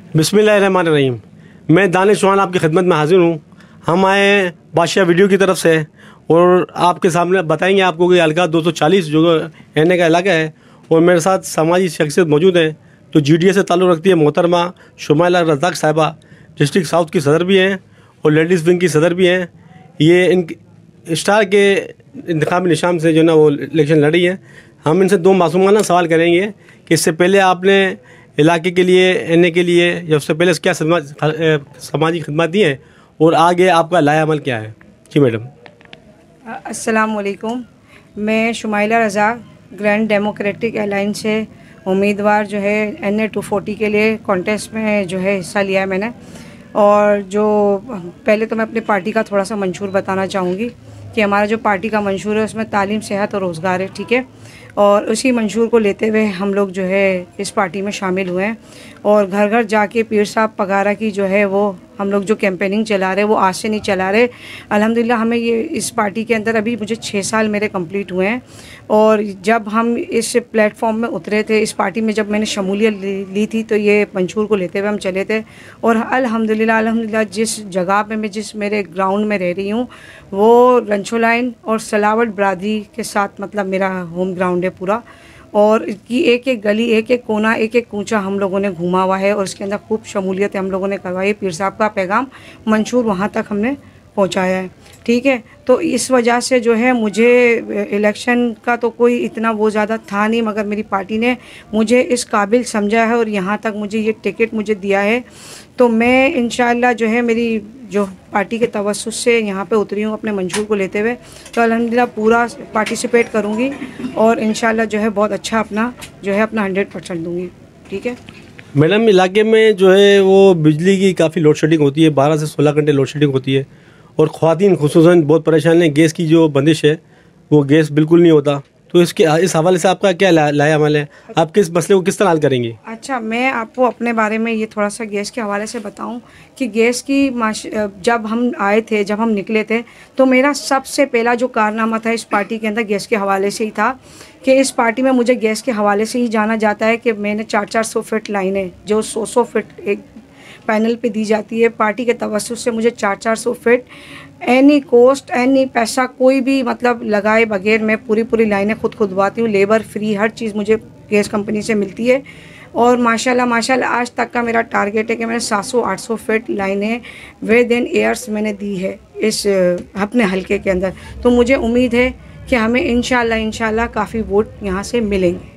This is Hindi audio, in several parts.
बिस्मिल्लाहिर्रहमानिर्रहीम। मैं दानिश चौहान आपकी खिदमत में हाजिर हूँ। हम आए बादशाह वीडियो की तरफ से और आपके सामने बताएंगे आपको कि हल्का 240 जो एन का इलाका है और मेरे साथ सामाजिक शख्सियत मौजूद हैं तो GDA से ताल्लुक़ रखती है मोहतरमा शुमाइला रज़ाक साहिबा, डिस्ट्रिक्ट साउथ की सदर भी हैं और लेडीज़ विंग की सदर भी हैं। ये इन स्टार के इंतखाबी निशान से जो ना वो इलेक्शन लड़ी है। हम इनसे दो मासूमाना सवाल करेंगे कि इससे पहले आपने इलाके के लिए NA के लिए या उससे पहले क्या समाजी खिदमत दी हैं और आगे आपका लाया अमल क्या है? जी मैडम। अस्सलाम वालेकुम। मैं Shumaila Razak Grand Democratic Alliance से उम्मीदवार जो है NA 240 के लिए कॉन्टेस्ट में जो है हिस्सा लिया है मैंने। और जो पहले तो मैं अपनी पार्टी का थोड़ा सा मंशूर बताना चाहूँगी कि हमारा जो पार्टी का मंशूर है उसमें तालीम, सेहत और रोज़गार है, ठीक है। और उसी मंशूर को लेते हुए हम लोग जो है इस पार्टी में शामिल हुए हैं और घर घर जाके पीर साहब पगारा की जो है वो हम लोग जो कैंपेनिंग चला रहे वो आज से नहीं चला रहे। अल्हम्दुलिल्लाह हमें ये इस पार्टी के अंदर अभी मुझे 6 साल मेरे कंप्लीट हुए हैं। और जब हम इस प्लेटफॉर्म में उतरे थे, इस पार्टी में जब मैंने शमूलियत ली थी तो ये मंशूर को लेते हुए हम चले थे। और अल्हम्दुलिल्लाह जिस जगह पे मैं जिस मेरे ग्राउंड में रह रही हूँ वो रंछो लाइन और सलावट बरादरी के साथ मतलब मेरा होम ग्राउंड है पूरा। और की एक एक गली, एक एक कोना, एक एक कूचा हम लोगों ने घूमा हुआ है और उसके अंदर खूब शमूलियत हम लोगों ने करवाई। पीर साहब का पैगाम मंशूर वहाँ तक हमने पहुँचाया है, ठीक है। तो इस वजह से जो है मुझे इलेक्शन का तो कोई इतना वो ज़्यादा था नहीं, मगर मेरी पार्टी ने मुझे इस काबिल समझा है और यहाँ तक मुझे ये टिकट मुझे दिया है। तो मैं इंशाअल्लाह जो है मेरी जो पार्टी के तवस्सुस से यहाँ पे उतरी हूँ अपने मंशूर को लेते हुए, तो अल्हम्दुलिल्लाह पूरा पार्टिसिपेट करूँगी और इंशाअल्लाह जो है बहुत अच्छा अपना 100% दूँगी, ठीक है। मैडम, इलाके में जो है वो बिजली की काफ़ी लोड शेडिंग होती है, 12 से 16 घंटे लोड शेडिंग होती है और ख़वातीन खुसूसन बहुत परेशान हैं। गैस की जो बंदिश है वो गैस बिल्कुल नहीं होता, तो इस हवाले से आपका क्या लाया अमल है? आप किस मसले को किस तरह हल करेंगी? अच्छा, मैं आपको अपने बारे में ये थोड़ा सा गैस के हवाले से बताऊं कि गैस की जब हम आए थे, जब हम निकले थे तो मेरा सबसे पहला जो कारनामा था इस पार्टी के अंदर गैस के हवाले से ही था कि इस पार्टी में मुझे गैस के हवाले से ही जाना जाता है कि मैंने 400 फीट लाइनें जो 100 फीट एक पैनल पे दी जाती है, पार्टी के तवस्सुस से मुझे 400 फीट एनी कॉस्ट एनी पैसा कोई भी मतलब लगाए बगैर मैं पूरी लाइनें खुद खुदवाती हूँ। लेबर फ्री हर चीज़ मुझे गैस कंपनी से मिलती है। और माशाल्लाह आज तक का मेरा टारगेट है कि मैंने 700-800 फीट लाइनें विद इन ईयर्स मैंने दी है इस अपने हलके के अंदर। तो मुझे उम्मीद है कि हमें इंशाल्लाह काफ़ी वोट यहाँ से मिलेंगे।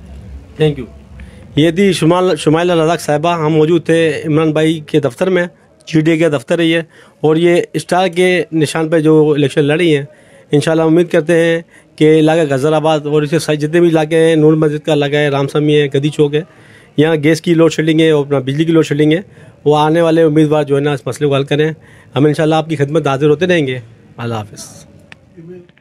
Thank you. ये थी शुमाइला रज़ाक साहिबा। हम मौजूद थे इमरान भाई के दफ्तर में, GDA के दफ्तर है ये, और ये स्टार के निशान पे जो इलेक्शन लड़ी हैं। इंशाल्लाह उम्मीद करते हैं कि इलाका गज़राबाद और इसके साथ जितने भी इलाके हैं, नूर मस्जिद का इलाका है, रामसमी है, गदी चौक है, यहाँ गैस की लोड शेडिंग है और अपना बिजली की लोड शेडिंग है। वो आने वाले उम्मीदवार जो है ना इस मसले को हल करें। हम इंशाल्लाह आपकी खिदमत हाजिर होते रहेंगे। अल्लाह हाफ़िज़।